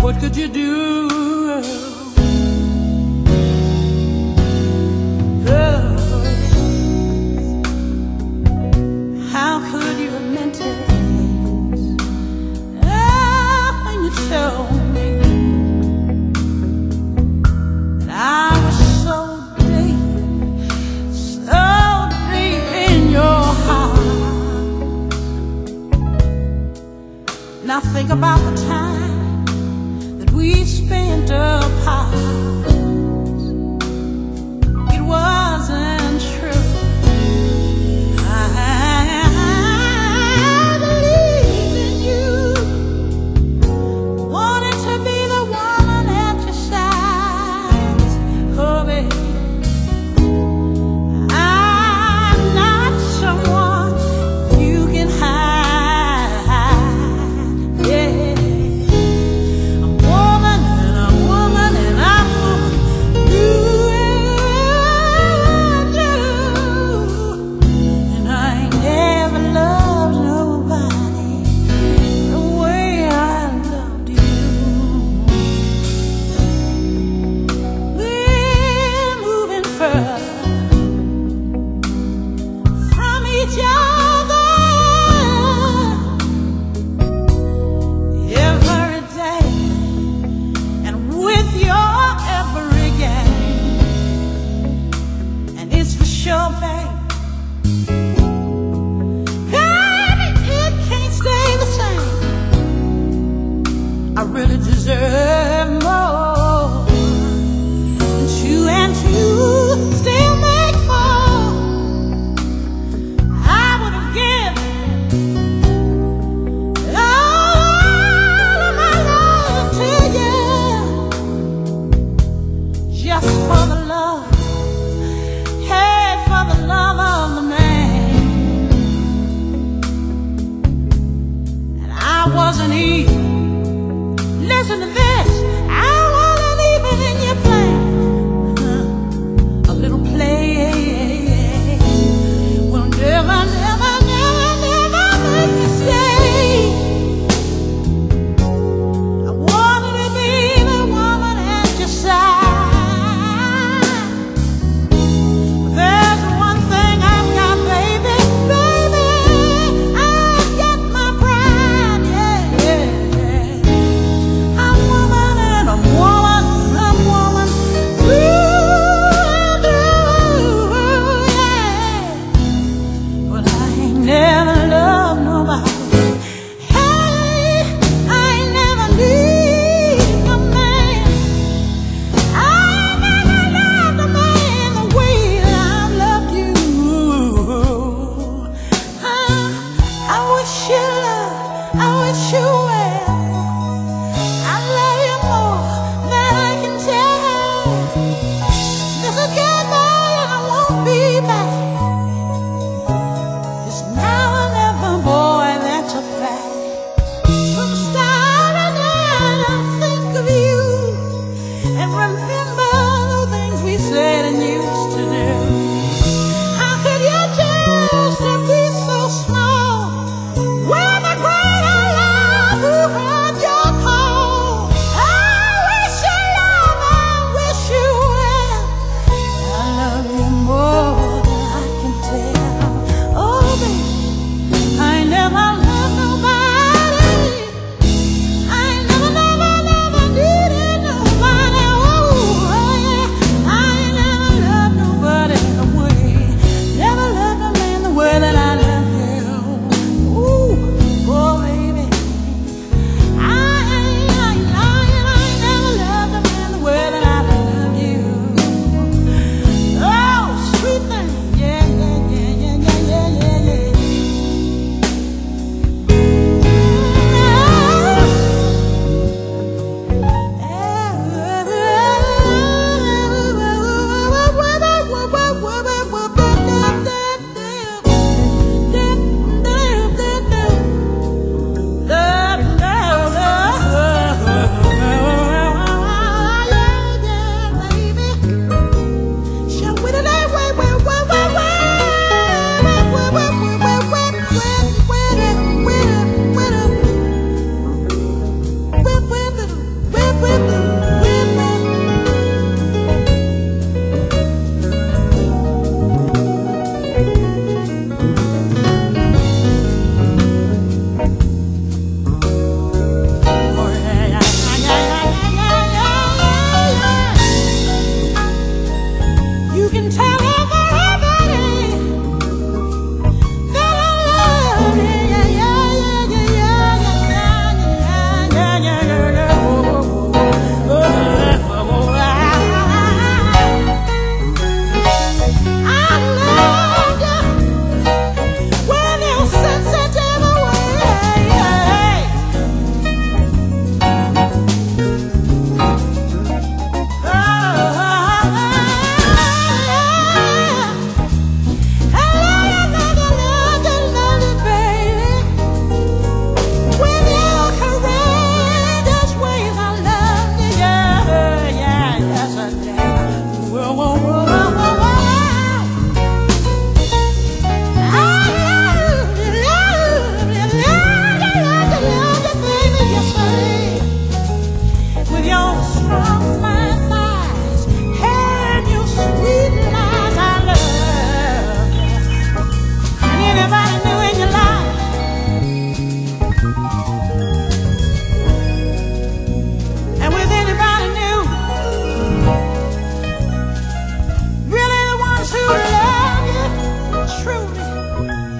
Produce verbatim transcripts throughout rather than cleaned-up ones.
what could you do? How could you have meant it? Oh, when you told me that I was so deep, so deep in your heart. Now think about the time that we spent apart. It wasn't true. I really deserve more than two and two still make four. I would have given all of my love to you, just for the love, hey, for the love of the man. And I wasn't even. Listen to this, I wasn't even in your plan. A little play will never, never, never, never make me stay. I wanted to be the woman at your side. There's one thing I've got, baby, baby, I've got my pride, yeah, yeah. But I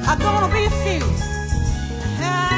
are gonna be few.